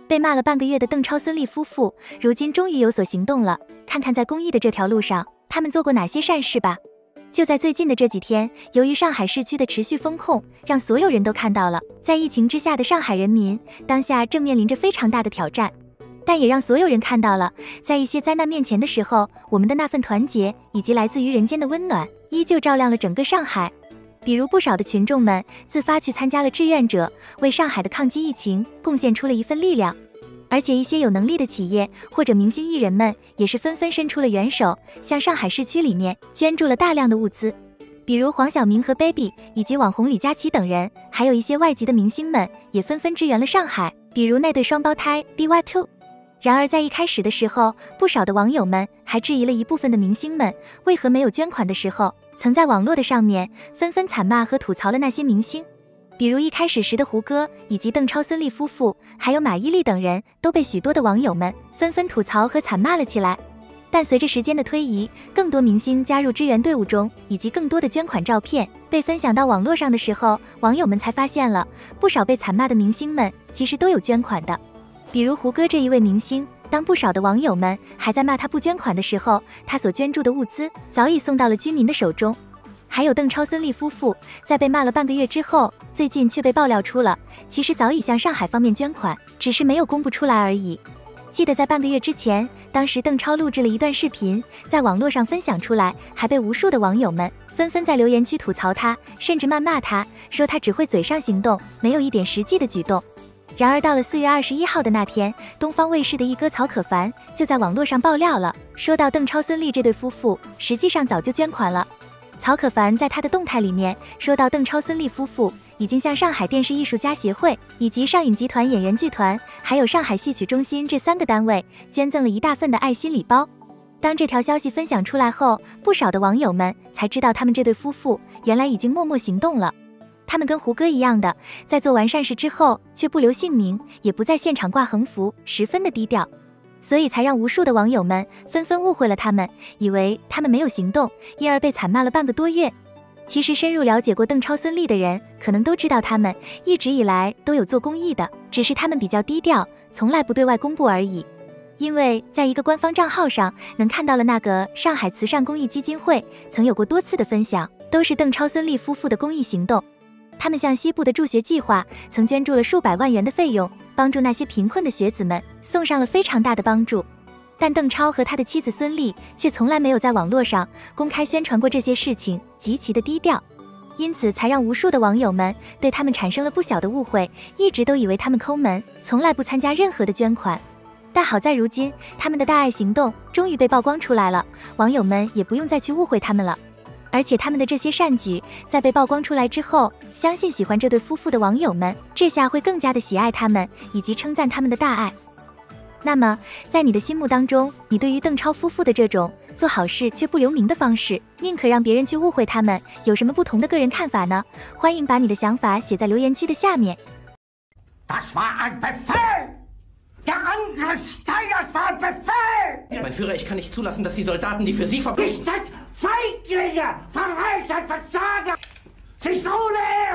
被骂了半个月的邓超、孙俪夫妇，如今终于有所行动了。看看在公益的这条路上，他们做过哪些善事吧。就在最近的这几天，由于上海市区的持续封控，让所有人都看到了，在疫情之下的上海人民，当下正面临着非常大的挑战。但也让所有人看到了，在一些灾难面前的时候，我们的那份团结以及来自于人间的温暖，依旧照亮了整个上海。比如不少的群众们自发去参加了志愿者，为上海的抗击疫情贡献出了一份力量。而且一些有能力的企业或者明星艺人们也是纷纷伸出了援手，向上海市区里面捐助了大量的物资。比如黄晓明和 Baby 以及网红李佳琦等人，还有一些外籍的明星们也纷纷支援了上海，比如那对双胞胎 BY2。然而在一开始的时候，不少的网友们还质疑了一部分的明星们为何没有捐款的时候，曾在网络的上面纷纷惨骂和吐槽了那些明星。比如一开始时的胡歌以及邓超、孙俪夫妇，还有马伊琍等人，都被许多的网友们纷纷吐槽和惨骂了起来。但随着时间的推移，更多明星加入支援队伍中，以及更多的捐款照片被分享到网络上的时候，网友们才发现了不少被惨骂的明星们其实都有捐款的。比如胡歌这一位明星，当不少的网友们还在骂他不捐款的时候，他所捐助的物资早已送到了居民的手中。还有邓超、孙俪夫妇，在被骂了半个月之后，最近却被爆料出了，其实早已向上海方面捐款，只是没有公布出来而已。记得在半个月之前，当时邓超录制了一段视频，在网络上分享出来，还被无数的网友们纷纷在留言区吐槽他，甚至谩骂他，说他只会嘴上行动，没有一点实际的举动。然而到了4月21号的那天，东方卫视的一哥曹可凡就在网络上爆料了，说到邓超、孙俪这对夫妇实际上早就捐款了。曹可凡在他的动态里面说到，邓超、孙俪夫妇已经向上海电视艺术家协会以及上影集团演员剧团，还有上海戏曲中心这3个单位捐赠了一大份的爱心礼包。当这条消息分享出来后，不少的网友们才知道他们这对夫妇原来已经默默行动了。他们跟胡歌一样的，在做完善事之后却不留姓名，也不在现场挂横幅，十分的低调，所以才让无数的网友们纷纷误会了他们，以为他们没有行动，因而被惨骂了半个多月。其实深入了解过邓超、孙俪的人，可能都知道他们一直以来都有做公益的，只是他们比较低调，从来不对外公布而已。因为在一个官方账号上能看到了那个上海慈善公益基金会曾有过多次的分享，都是邓超、孙俪夫妇的公益行动。他们向西部的助学计划曾捐助了数百万元的费用，帮助那些贫困的学子们送上了非常大的帮助。但邓超和他的妻子孙俪却从来没有在网络上公开宣传过这些事情，极其的低调，因此才让无数的网友们对他们产生了不小的误会，一直都以为他们抠门，从来不参加任何的捐款。但好在如今他们的大爱行动终于被曝光出来了，网友们也不用再去误会他们了。而且他们的这些善举在被曝光出来之后，相信喜欢这对夫妇的网友们这下会更加的喜爱他们，以及称赞他们的大爱。那么在你的心目当中，你对于邓超夫妇的这种做好事却不留名的方式，宁可让别人去误会他们，有什么不同的个人看法呢？欢迎把你的想法写在留言区的下面。 Das war ein Befehl! Der Angriff Steiners war ein Befehl! Mein Führer, ich kann nicht zulassen, dass die Soldaten, die für Sie verbringen... Ihr seid Feiglinge, Verräter, Versager! Sie ist ohne